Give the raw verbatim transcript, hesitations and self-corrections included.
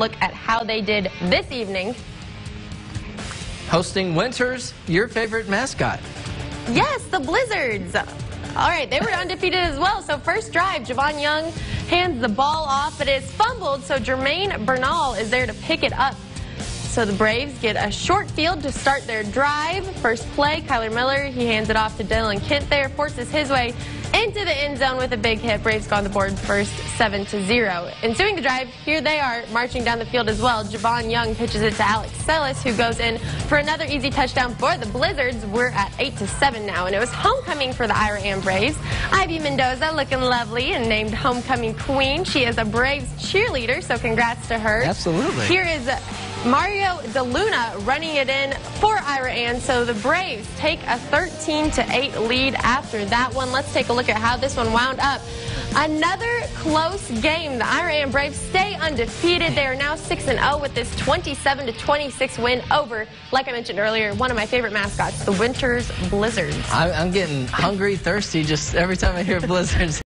look at how they did this evening. Hosting Winters, your favorite mascot. Yes, the Blizzards. All right, they were undefeated as well. So first drive, Javon Young hands the ball off, but it's fumbled, so Jermaine Bernal is there to pick it up. So the Braves get a short field to start their drive. First play, Kyler Miller, he hands it off to Dylan Kent there, forces his way into the end zone with a big hit. Braves go on the board first, seven to zero. Ensuing the drive, here they are marching down the field as well. Javon Young pitches it to Alex Sellis, who goes in for another easy touchdown for the Blizzards. We're at eight to seven now, and it was homecoming for the Iraan Braves. Ivy Mendoza looking lovely and named homecoming queen. She is a Braves cheerleader, so congrats to her. Absolutely. Here is Mario DeLuna running it in for Iraan. So the Braves take a thirteen to eight lead after that one. Let's take a look at how this one wound up. Another close game. The Iraan Braves stay undefeated. They are now six and oh with this twenty-seven to twenty-six win over, like I mentioned earlier, one of my favorite mascots, the Winters Blizzards. I'm getting hungry, thirsty just every time I hear Blizzards.